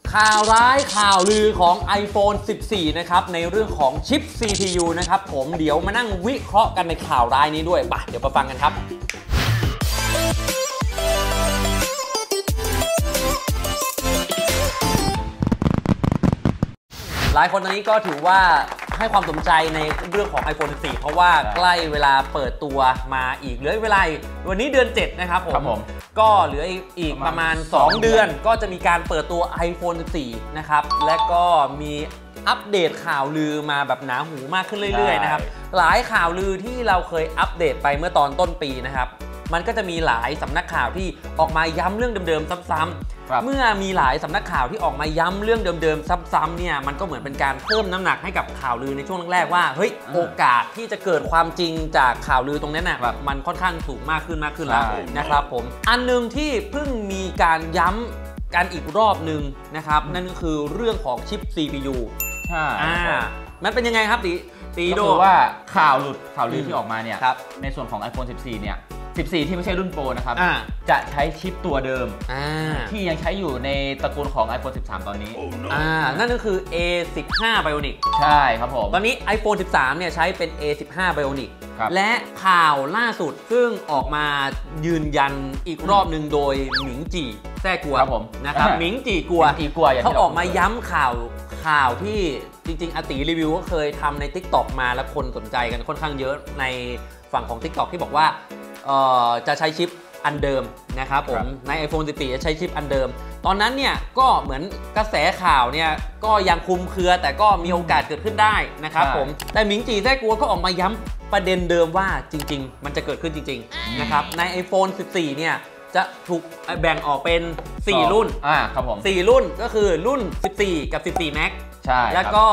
ข่าวร้ายข่าวลือของ iPhone 14 นะครับในเรื่องของชิป CPU นะครับผมเดี๋ยวมานั่งวิเคราะห์กันในข่าวร้ายนี้ด้วยป่ะเดี๋ยวมาฟังกันครับหลายคนตอนนี้ก็ถือว่าให้ความสนใจในเรื่องของ iPhone 14 เพราะว่าใกล้เวลาเปิดตัวมาอีกเหลือเวลาวันนี้เดือน 7 นะครับผมก็เหลืออีกประมาณ 2 เดือนก็จะมีการเปิดตัว iPhone 14 นะครับและก็มีอัปเดตข่าวลือมาแบบหนาหูมากขึ้นเรื่อยๆนะครับหลายข่าวลือที่เราเคยอัปเดตไปเมื่อตอนต้นปีนะครับมันก็จะมีหลายสำนักข่าวที่ออกมาย้ำเรื่องเดิมๆซ้ำๆเมื่อมีหลายสำนักข่าวที่ออกมาย้ำเรื่องเดิมๆซ้ำๆเนี่ยมันก็เหมือนเป็นการเพิ่มน้ำหนักให้กับข่าวลือในช่วงแรกๆว่าเฮ้ยโอกาสที่จะเกิดความจริงจากข่าวลือตรงนั้นน่ะมันค่อนข้างสูงมากขึ้นแล้วนะครับผมอันนึงที่เพิ่งมีการย้ำกันอีกรอบหนึ่งนะครับนั่นก็คือเรื่องของชิป CPU ใช่มันเป็นยังไงครับตีโดก็คือว่าข่าวลือที่ออกมาเนี่ยในส่วนของ iPhone 14 เนี่ย14 ที่ไม่ใช่รุ่นโปรนะครับจะใช้ชิปตัวเดิมที่ยังใช้อยู่ในตระกูลของ iPhone 13 ตอนนี้นั่นก็คือ A15 Bionic ใช่ครับผมตอนนี้ iPhone 13 เนี่ยใช้เป็น A15 Bionic และข่าวล่าสุดซึ่งออกมายืนยันอีกรอบหนึ่งโดยหมิงจีแท้กัวนะครับหมิงจีกัวเขาออกมาย้ำข่าวที่จริงๆอาติรีวิวก็เคยทำใน TikTok มาแล้วคนสนใจกันค่อนข้างเยอะในฝั่งของ TikTok ที่บอกว่าจะใช้ชิปอันเดิมนะครับผมใน iPhone 14 จะใช้ชิปอันเดิมตอนนั้นเนี่ยก็เหมือนกระแสข่าวเนี่ยก็ยังคลุมเครือแต่ก็มีโอกาสเกิดขึ้นได้นะครับผมแต่หมิงจีแท้กัวก็ออกมาย้ำประเด็นเดิมว่าจริงๆมันจะเกิดขึ้นจริงๆนะครับใน iPhone 14 เนี่ยจะถูกแบ่งออกเป็น4รุ่นครับผม 4รุ่นก็คือรุ่น14กับ14 Max ใช่แล้วก็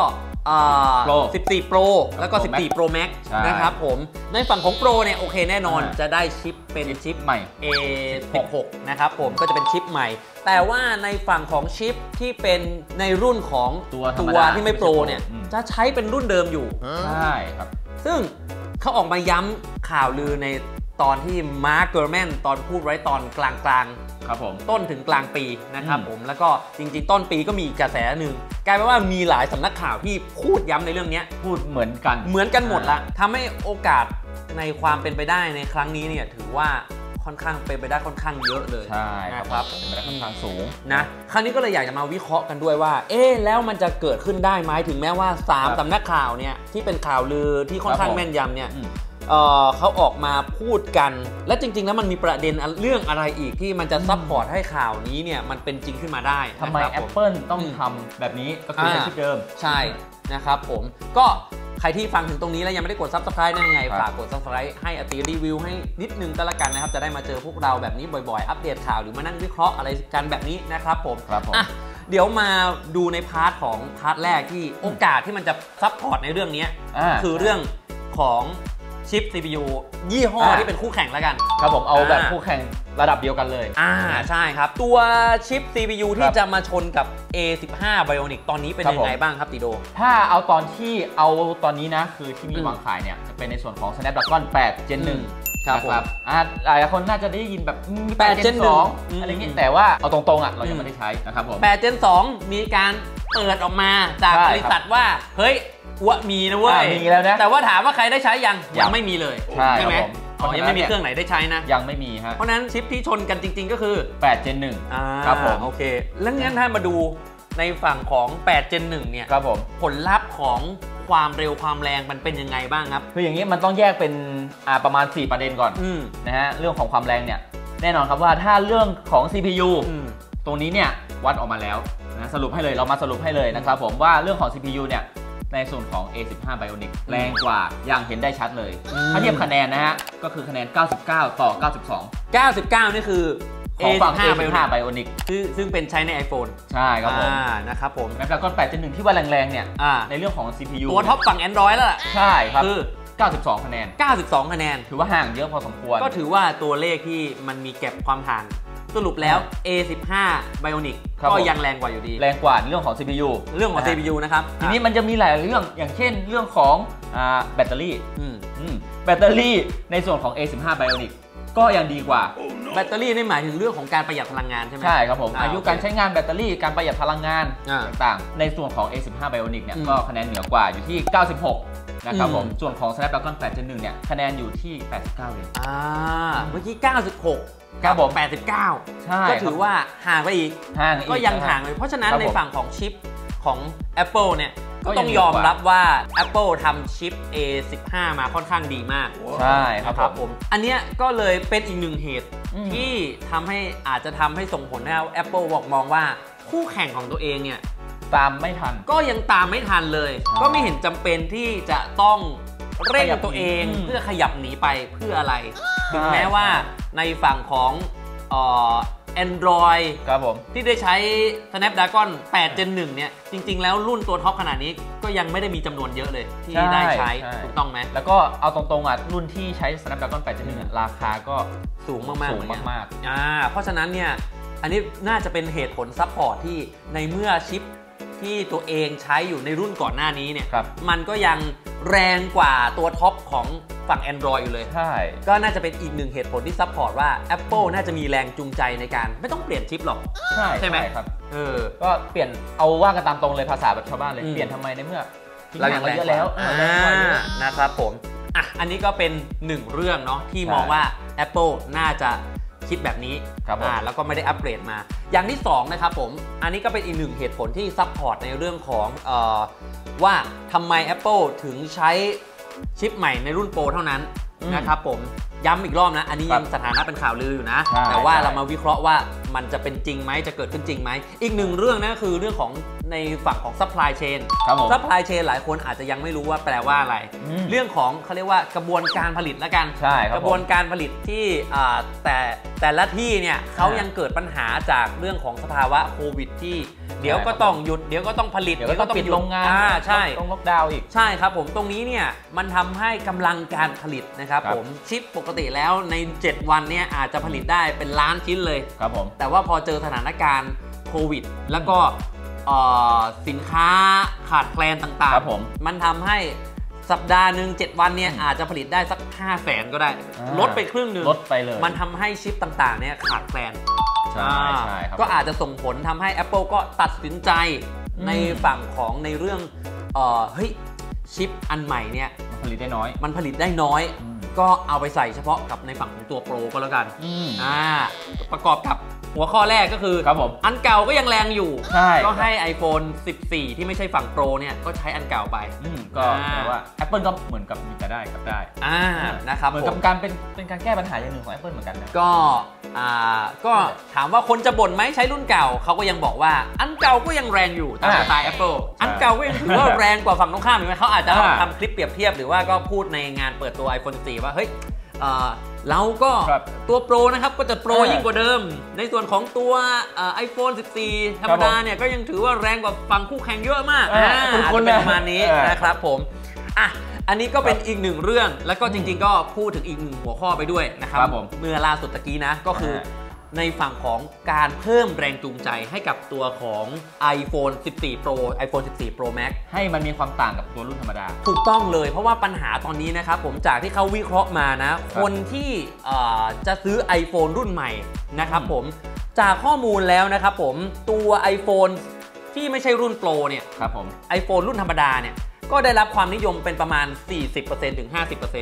14 Pro แล้วก็14 Pro Max นะครับผมในฝั่งของ Pro เนี่ยโอเคแน่นอนจะได้ชิปเป็นชิปใหม่ A16 นะครับผมก็จะเป็นชิปใหม่แต่ว่าในฝั่งของชิปที่เป็นในรุ่นของตัวที่ไม่ Pro เนี่ยจะใช้เป็นรุ่นเดิมอยู่ใช่ครับซึ่งเขาออกมาย้ำข่าวลือในตอนที่มาร์ค เกอร์แมนตอนพูดไว้ตอนกลางครับผมต้นถึงกลางปีนะครับผมแล้วก็จริงๆต้นปีก็มีกระแสหนึ่งกลายเป็นว่ามีหลายสำนักข่าวที่พูดย้ำในเรื่องนี้พูดเหมือนกันหมดละทำให้โอกาสในความเป็นไปได้ในครั้งนี้เนี่ยถือว่าค่อนข้างเป็นไปได้ค่อนข้างเยอะเลยใช่นะครับเป็นไปได้ค่อนข้างสูงนะครั้งนี้ก็เลยอยากจะมาวิเคราะห์กันด้วยว่าแล้วมันจะเกิดขึ้นได้ไหมถึงแม้ว่า3สำนักข่าวเนี่ยที่เป็นข่าวลือที่ค่อนข้างแม่นยำเนี่ยเขาออกมาพูดกันและจริงๆแล้วมันมีประเด็นเรื่องอะไรอีกที่มันจะซัพพอร์ตให้ข่าวนี้เนี่ยมันเป็นจริงขึ้นมาได้ทำไม Apple ต้องทำแบบนี้ก็คือใช้ชิปเดิมใช่นะครับผมก็ใครที่ฟังถึงตรงนี้แล้วยังไม่ได้กด Subscribe ได้ยังไงฝากกด Subscribe ให้อาติรีวิวให้นิดนึงก็แล้วกันนะครับจะได้มาเจอพวกเราแบบนี้บ่อยๆอัปเดตข่าวหรือมานั่งวิเคราะห์อะไรกันแบบนี้นะครับผมเดี๋ยวมาดูในพาร์ทแรกที่โอกาสที่มันจะซัพพอร์ตในเรื่องนี้คือเรื่องของชิป CPU ยี่ห้อที่เป็นคู่แข่งแล้วกันครับผมเอาแบบคู่แข่งระดับเดียวกันเลยใช่ครับตัวชิป CPU ที่จะมาชนกับ A15 Bionic ตอนนี้เป็นยังไงบ้างครับติโดถ้าเอาตอนนี้นะคือที่มีวางขายเนี่ยจะเป็นในส่วนของ Snapdragon 8 Gen 1ครับหลายคนน่าจะได้ยินแบบ8 Gen 2อะไรเงี้ยแต่ว่าเอาตรงๆเรายังไม่ได้ใช้นะครับผม 8 Gen 2มีการเปิดออกมาจากบริษัทว่าเฮ้ยมีนะเว้ยมีแล้วนะแต่ว่าถามว่าใครได้ใช้ยังไม่มีเลยใช่ไหมยังไม่มีเครื่องไหนได้ใช้นะยังไม่มีฮะเพราะนั้นชิปที่ชนกันจริงๆก็คือ 8 Gen 1ครับผมโอเคแล้วงั้นถ้ามาดูในฝั่งของ8 Gen 1เนี่ยครับผมผลลัพธ์ของความเร็วความแรงมันเป็นยังไงบ้างครับคืออย่างนี้มันต้องแยกเป็นประมาณ4ประเด็นก่อนนะฮะเรื่องของความแรงเนี่ยแน่นอนครับว่าถ้าเรื่องของ CPU ตรงนี้เนี่ยวัดออกมาแล้วนะสรุปให้เลยเรามาสรุปให้เลยนะครับผมว่าเรื่องของ CPU เนี่ยในส่วนของ A15 Bionic แรงกว่าอย่างเห็นได้ชัดเลยถ้าเทียบคะแนนนะฮะก็คือคะแนน99ต่อ 92นี่คือของฝั่ง A15 Bionic ซึ่งเป็นใช้ใน iPhone ใช่ครับผมนะครับผมแล้วก็8 Gen 1ที่ว่าแรงๆเนี่ยในเรื่องของ CPU ตัวท็อปฝั่ง Android แล้วล่ะใช่ครับคือ92 คะแนนถือว่าห่างเยอะพอสมควรก็ถือว่าตัวเลขที่มันมีแก็บความห่างสรุปแล้ว A15 Bionic ก็ยังแรงกว่าอยู่ดีแรงกว่าเรื่องของ CPU นะครับทีนี้มันจะมีหลายเรื่องอย่างเช่นเรื่องของแบตเตอรี่ในส่วนของ A15 Bionic ก็ยังดีกว่าแบตเตอรี่นี่หมายถึงเรื่องของการประหยัดพลังงานใช่ไหมใช่ครับผมอายุการใช้งานแบตเตอรี่การประหยัดพลังงานต่างๆในส่วนของ A15 Bionic เนี่ยก็คะแนนเหนือกว่าอยู่ที่96นะครับผมส่วนของ Snapdragon 8 Gen 1เนี่ยคะแนนอยู่ที่89เลยเมื่อกี้96 ครับผม 89 ใช่ก็ถือว่าห่างไปอีกก็ยังห่างเลยเพราะฉะนั้นในฝั่งของชิปของ Apple เนี่ยก็ต้องยอมรับว่า Apple ทำชิป A15 มาค่อนข้างดีมากใช่ครับผมอันเนี้ยก็เลยเป็นอีกหนึ่งเหตุที่อาจจะทำให้ส่งผลให้ Apple บอกมองว่าคู่แข่งของตัวเองเนี่ยตามไม่ทันก็ยังตามไม่ทันเลยก็ไม่เห็นจำเป็นที่จะต้องเร่งตัวเองเพื่อขยับหนีไปเพื่ออะไรถึงแม้ว่าในฝั่งของAndroid ครับผมที่ได้ใช้ Snapdragon 8 Gen 1เนี่ยจริงๆแล้วรุ่นตัวท็อปขนาดนี้ก็ยังไม่ได้มีจำนวนเยอะเลยที่ได้ใช้ถูกต้องไหมแล้วก็เอาตรงๆรุ่นที่ใช้ Snapdragon 8 Gen 1ราคาก็สูงมากๆสูงมากๆเพราะฉะนั้นเนี่ยอันนี้น่าจะเป็นเหตุผลซัพพอร์ตที่ในเมื่อชิปที่ตัวเองใช้อยู่ในรุ่นก่อนหน้านี้เนี่ยมันก็ยังแรงกว่าตัวท็อปของฝั่ง Android อยู่เลยใช่ก็น่าจะเป็นอีกหนึ่งเหตุผลที่ซัพพอร์ตว่า Apple น่าจะมีแรงจูงใจในการไม่ต้องเปลี่ยนชิปหรอกใช่ไหมครับก็เปลี่ยนเอาว่ากันตามตรงเลยภาษาแบบชาวบ้านเลยเปลี่ยนทำไมในเมื่อเรายังแรงเยอะแล้วนะครับผมอันนี้ก็เป็นหนึ่งเรื่องเนาะที่มองว่า Apple น่าจะคิดแบบนี้แล้วก็ไม่ได้อัปเกรดมาอย่างที่2นะครับผมอันนี้ก็เป็นอีกหนึ่งเหตุผลที่ซัพพอร์ตในเรื่องของว่าทำไม Apple ถึงใช้ชิปใหม่ในรุ่นโปรเท่านั้นนะครับผมย้ำอีกรอบนะอันนี้ยังสถานะเป็นข่าวลืออยู่นะแต่ว่าเรามาวิเคราะห์ว่ามันจะเป็นจริงไหมจะเกิดขึ้นจริงไหมอีกหนึ่งเรื่องนะคือเรื่องของในฝั่งของ supply chain supply chain หลายคนอาจจะยังไม่รู้ว่าแปลว่าอะไรเรื่องของเขาเรียกว่ากระบวนการผลิตแล้วกันกระบวนการผลิตที่แต่ละที่เนี่ยเขายังเกิดปัญหาจากเรื่องของสภาวะโควิดที่เดี๋ยวก็ต้องหยุดเดี๋ยวก็ต้องผลิตเดี๋ยวก็ต้องปิดโรงงานใช่ต้องล็อกดาวน์อีกใช่ครับผมตรงนี้เนี่ยมันทำให้กำลังการผลิตนะครับผมชิปปกติแล้วใน7วันเนี่ยอาจจะผลิตได้เป็นล้านชิ้นเลยครับผมแต่ว่าพอเจอสถานการณ์โควิดแล้วก็สินค้าขาดแคลนต่างๆมันทำให้สัปดาห์หนึ่ง7วันเนี่ยอาจจะผลิตได้สัก 500,000 ก็ได้ลดไปครึ่งนึงลดไปเลยมันทำให้ชิปต่างๆเนี่ยขาดแคลนใช่ครับก็อาจจะส่งผลทำให้ Apple ก็ตัดสินใจในฝั่งของในเรื่องเฮ้ยชิปอันใหม่เนี่ยมันผลิตได้น้อยก็เอาไปใส่เฉพาะกับในฝั่งของตัวโปรก็แล้วกันประกอบกับหัวข้อแรกก็คืออันเก่าก็ยังแรงอยู่ก็ให้ iPhone 14 ที่ไม่ใช่ฝั่งโปรเนี่ยก็ใช้อันเก่าไปก็แปลว่า Apple ก็เหมือนกับมีแต่ได้กับได้นะครับเหมือนกับการเป็นการแก้ปัญหาอย่างหนึ่งของ Apple เหมือนกันนะก็ถามว่าคนจะบ่นไหมใช้รุ่นเก่าเขาก็ยังบอกว่าอันเก่าก็ยังแรงอยู่ตามสไตล์ Apple อันเก่าก็ยังถือว่าแรงกว่าฝั่งตรงข้ามอยู่ไหมเขาอาจจะทำคลิปเปรียบเทียบหรือว่าก็พูดในงานเปิดตัว iPhone 14 ว่าเฮ้ยเราก็ตัวโปรนะครับก็จะโปรยิ่งกว่าเดิมในส่วนของตัวiPhone 14 ธรรมดาเนี่ยก็ยังถือว่าแรงกว่าฝั่งคู่แข่งเยอะมากคุณประมาณนี้นะครับผมอันนี้ก็เป็นอีกหนึ่งเรื่องแล้วก็จริงๆก็พูดถึงอีกหนึ่งหัวข้อไปด้วยนะครับเมื่อล่าสุดตะกี้นะก็คือในฝั่งของการเพิ่มแรงจูงใจให้กับตัวของ iPhone 14 Pro iPhone 14 Pro Max ให้มันมีความต่างกับตัวรุ่นธรรมดาถูกต้องเลยเพราะว่าปัญหาตอนนี้นะครับผมจากที่เขาวิเคราะห์มานะคนที่จะซื้อ iPhone รุ่นใหม่นะครับผมจากข้อมูลแล้วนะครับผมตัว iPhone ที่ไม่ใช่รุ่น Pro เนี่ยครับผม iPhone รุ่นธรรมดาเนี่ยก็ได้รับความนิยมเป็นประมาณ 40% ถึง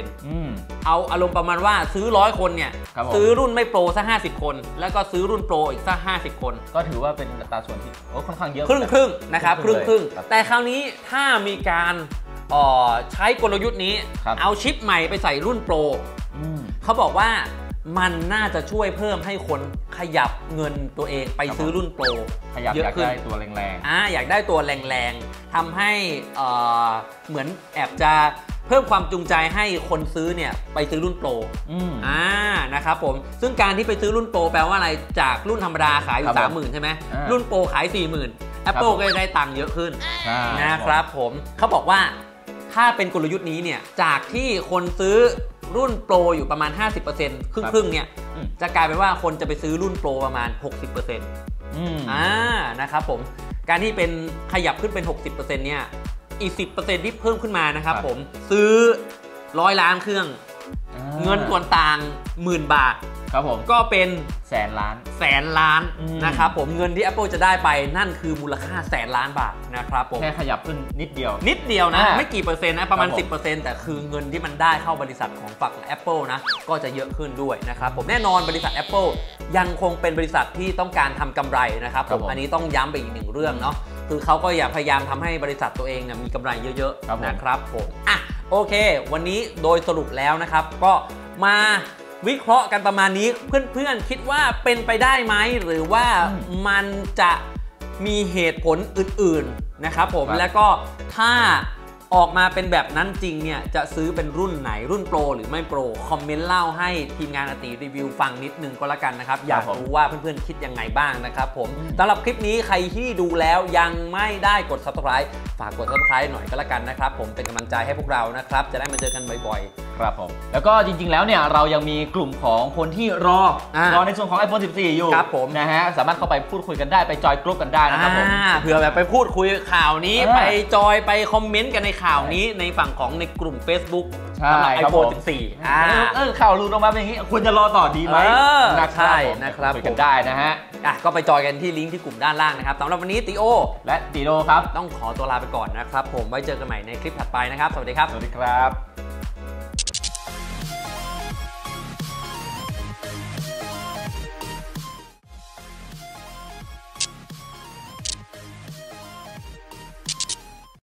50% เอาอารมณ์ประมาณว่าซื้อ100 คนเนี่ยซื้อรุ่นไม่โปรสัก50 คนแล้วก็ซื้อรุ่นโปรอีกสัก50 คนก็ถือว่าเป็นอัตราส่วนที่ค่อนข้างเยอะครึ่งนะครับครึ่งแต่คราวนี้ถ้ามีการใช้กลยุทธ์นี้เอาชิปใหม่ไปใส่รุ่นโปรเขาบอกว่ามันน่าจะช่วยเพิ่มให้คนขยับเงินตัวเองไปซื้อรุ่นโปรเยอะขึ้นอยากได้ตัวแรงๆอยากได้ตัวแรงๆทำให้เหมือนแอบจะเพิ่มความจูงใจให้คนซื้อเนี่ยไปซื้อรุ่นโปรนะครับผมซึ่งการที่ไปซื้อรุ่นโปรแปลว่าอะไรจากรุ่นธรรมดาขายอยู่ 30,000 ใช่ไหมรุ่นโปรขาย 40,000 Apple ก็จะได้ตังค์เยอะขึ้นนะครับผมเขาบอกว่าถ้าเป็นกลยุทธ์นี้เนี่ยจากที่คนซื้อรุ่นโปรอยู่ประมาณ 50% ครึ่งเนี่ยจะกลายเป็นว่าคนจะไปซื้อรุ่นโปรประมาณ 60% นะครับผมการที่เป็นขยับขึ้นเป็น 60% เนี่ยอีก 10% ที่เพิ่มขึ้นมานะครับผมซื้อ100 ล้านเครื่องเงินส่วนต่าง10,000 บาทครับผมก็เป็น 100,000,000,000 นะครับผมเงินที่ Apple จะได้ไปนั่นคือมูลค่า100,000,000 บาทนะครับผมแค่ขยับขึ้นนิดเดียวนะไม่กี่เปอร์เซ็นต์นะประมาณ 10% แต่คือเงินที่มันได้เข้าบริษัทของฝั่ง Apple นะก็จะเยอะขึ้นด้วยนะครับผมแน่นอนบริษัท Apple ยังคงเป็นบริษัทที่ต้องการทำกำไรนะครับผมอันนี้ต้องย้ำไปอีกหนึ่งเรื่องเนาะคือเขาก็อยากพยายามทำให้บริษัทตัวเองมีกำไรเยอะๆนะครับผมโอเควันนี้โดยสรุปแล้วนะครับก็มาวิเคราะห์กันประมาณนี้เพื่อนๆคิดว่าเป็นไปได้ไหมหรือว่ามันจะมีเหตุผลอื่นๆนะครับผมแล้วก็ถ้าออกมาเป็นแบบนั้นจริงเนี่ยจะซื้อเป็นรุ่นไหนรุ่นโปรหรือไม่โปรคอมเมนต์เล่าให้ทีมงานอติรีวิวฟังนิดนึงก็แล้วกันนะครับอยากรู้ว่าเพื่อนๆคิดยังไงบ้างนะครับผมสำหรับคลิปนี้ใครที่ดูแล้วยังไม่ได้กด Subscribe ฝากกด Subscribe หน่อยก็แล้วกันนะครับผมเป็นกำลังใจให้พวกเรานะครับจะได้มาเจอกันบ่อยๆครับผมแล้วก็จริงๆแล้วเนี่ยเรายังมีกลุ่มของคนที่รอในส่วนของ iPhone 14 อยู่ครับผมนะฮะสามารถเข้าไปพูดคุยกันได้ไปจอยกลุ่มกันได้นะครับผมเผื่อแบบไปพูดคุยข่าวนี้ไปจอยไปคอมเมนต์กันในข่าวนี้ในฝั่งของในกลุ่ม Facebook สำหรับ iPhone 14 ข่าวลือออกมาเป็นอย่างนี้ควรจะรอต่อดีไหมใช่นะครับคุยกันได้นะฮะก็ไปจอยกันที่ลิงก์ที่กลุ่มด้านล่างนะครับสำหรับวันนี้ติโอและติโดครับต้องขอตัวลาไปก่อนนะครับผมไว้เจอกันใหม่ในคลิปถัดไปนะครับสวัสดีครับสวัสดีครับ